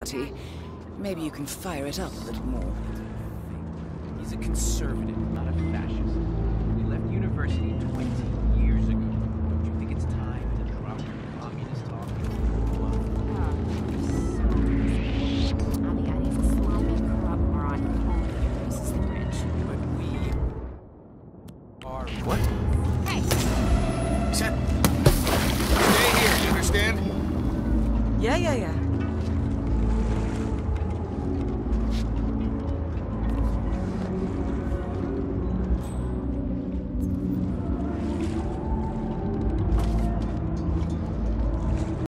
Maybe you can fire it up a little more. He's a conservative, not a fascist. He left university 20 years ago. Don't you think it's time to drop your communist talk? Ali is a slimy, corrupt moron who only abuses the rich. But we are... What? Hey! Stay here, you understand? Yeah.